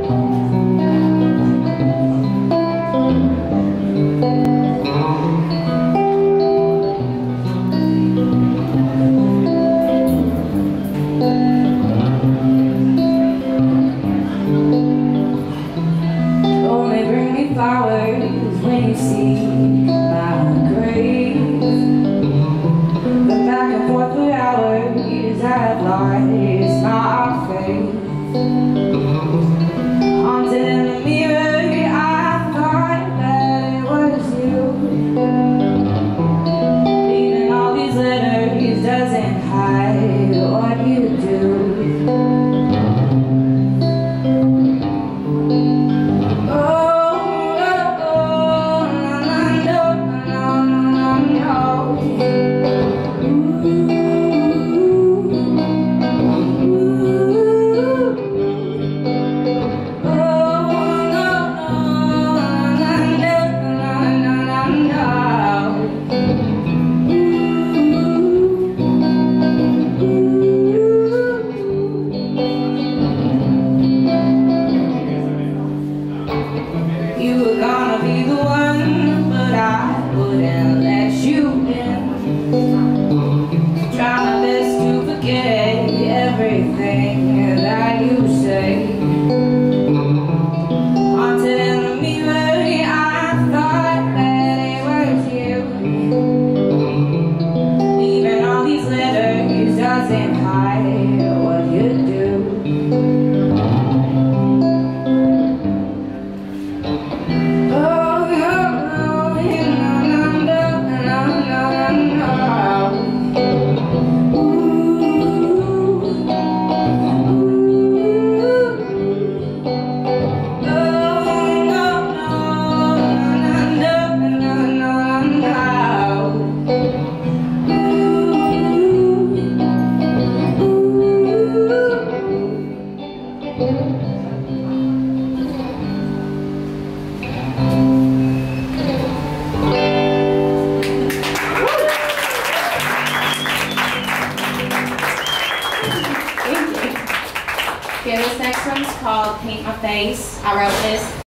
Flowers when you see my grave. But back and forth for hours I've lost my faith. Haunted in the mirror I thought that it was you. Leaving all these letters doesn't hide what you do. You were gonna be the one, but I wouldn't let you in. Try my best to forget everything that you say. Haunted in the mirror, I thought that it was you. Leaving all these letters doesn't hide what you do. Okay, this next one's called Paint My Face. I wrote this